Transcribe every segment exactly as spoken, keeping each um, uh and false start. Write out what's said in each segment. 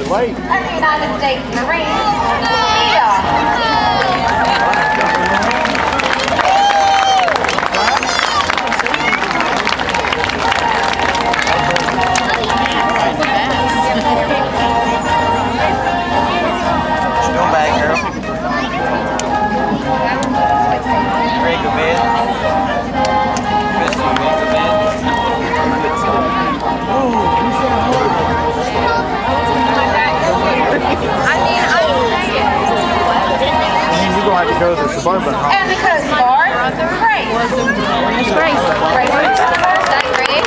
late. Of the United States Marines, Mia. Go to the Suburban Hall. And the Coast Guard, Grace. It's Grace. Grace. Is that Grace?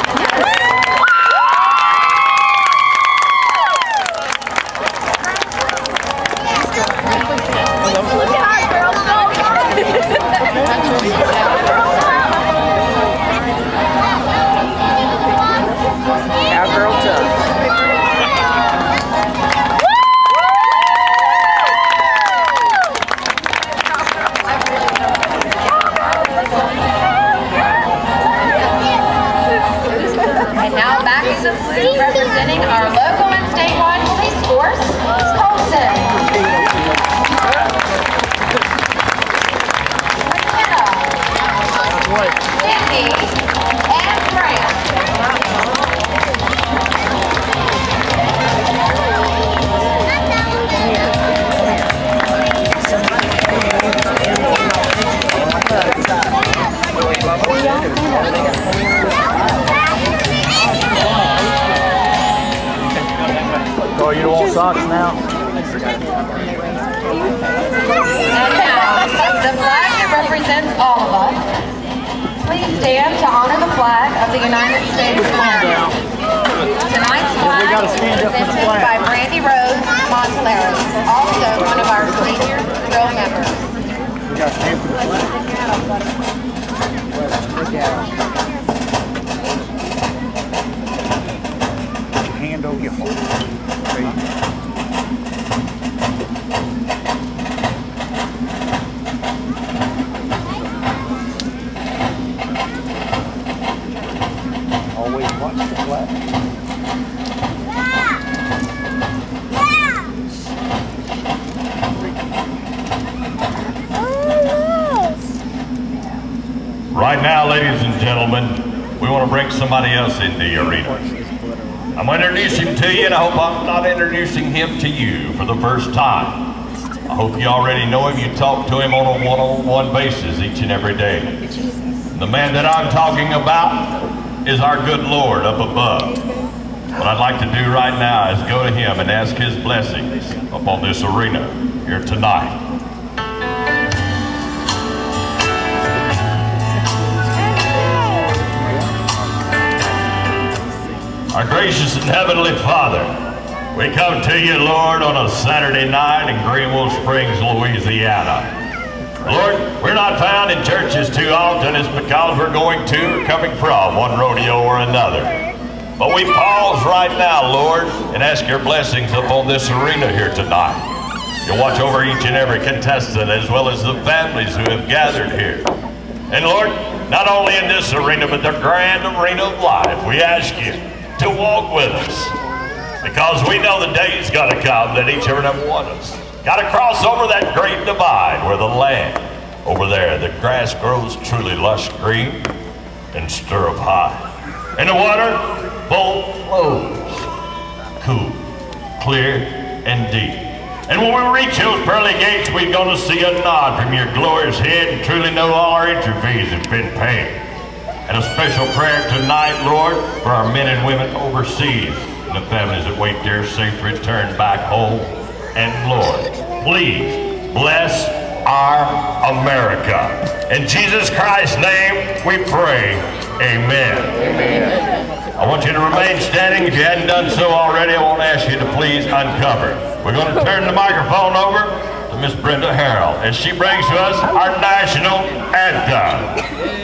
Cowgirl tough. Representing our local and statewide police force, Colton. McKenna, Cindy, and Grant. Oh, you don't want socks now? And now, the flag that represents all of us. Please stand to honor the flag of the United States Army. Tonight's flag is presented by Brandy Rose Monteleros, also one of our senior drill members. We got to stand for the flag. Hand over your heart. Always watch the flag. Right now, ladies and gentlemen, we want to bring somebody else in the arena. I'm going to introduce him to you, and I hope I'm not introducing him to you for the first time. I hope you already know him. You talk to him on a one-on-one basis each and every day. The man that I'm talking about is our good Lord up above. What I'd like to do right now is go to him and ask his blessings upon this arena here tonight. Our gracious and heavenly Father, we come to you, Lord, on a Saturday night in Greenville Springs, Louisiana. Lord, we're not found in churches too often. It's because we're going to or coming from one rodeo or another. But we pause right now, Lord, and ask your blessings upon this arena here tonight. You watch over each and every contestant as well as the families who have gathered here. And Lord, not only in this arena, but the grand arena of life, we ask you to walk with us, because we know the day's got to come that each and every one of us got to cross over that great divide where the land over there, the grass grows truly lush green and stir up high, and the water both flows cool, clear, and deep. And when we reach those pearly gates, we're going to see a nod from your glorious head and truly know all our entry fees have been paid. And a special prayer tonight, Lord, for our men and women overseas and the families that wait their safe return back home. And Lord, please bless our America. In Jesus Christ's name we pray, amen. Amen. I want you to remain standing. If you hadn't done so already, I want to ask you to please uncover. We're going to turn the microphone over to Miss Brenda Harrell as she brings to us our national anthem.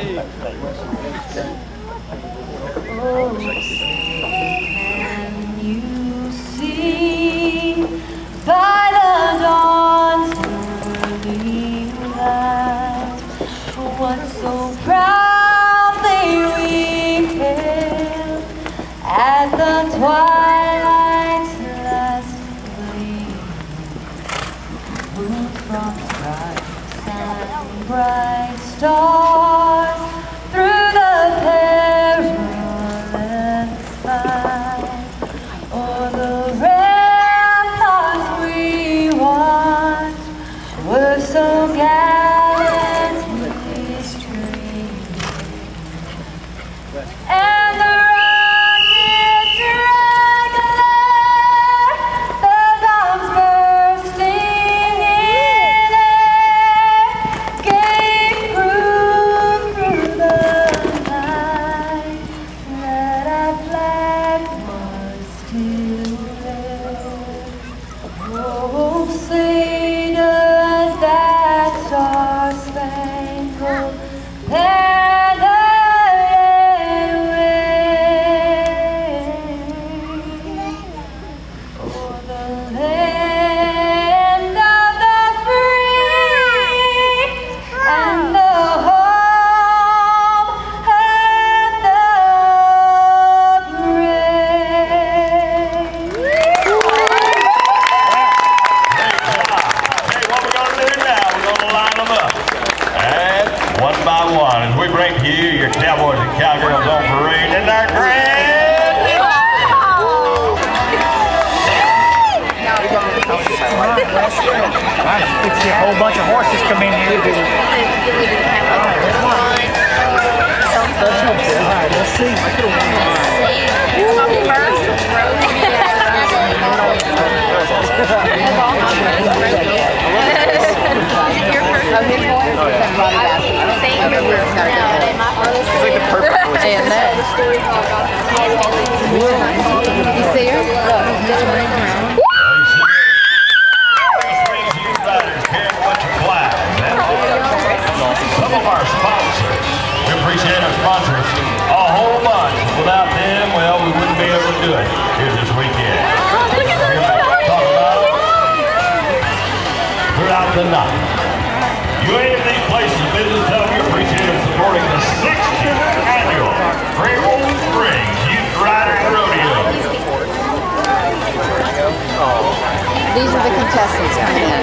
Can you see by the dawn's early light what so proudly we hailed at the twilight's last bright stars through the perilous fight. O'er the ramparts we watched were so gallantly streamed, and the rockets regular, the bombs bursting in air, gave proof through the night that our flag was still there. Oh, say does that star-spangled banner yet wave o'er the land of the free and the home of the brave? Hey, what we're going to do now, we're going to line them up. And one by one, as we bring to you your cowboys and cowgirls on parade in our grand. You see a whole bunch of horses come in here. All right, let's see. You see her? Some of our sponsors, we appreciate our sponsors a whole bunch. Without them, well, we wouldn't be able to do it here this weekend. Talk about it throughout the night. You ain't in these places of business, tell them you appreciate them supporting the sixtieth annual Greenwood Springs Youth Riders Rodeo. These are the contestants coming in.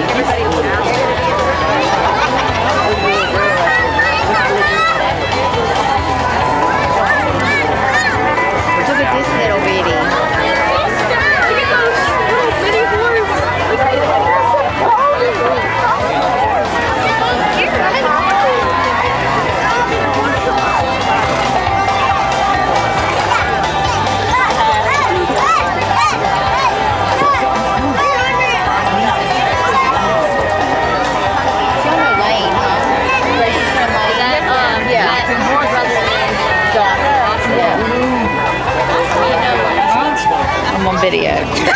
Look at this little bitty. Look at those little bitty boys. I'm on video.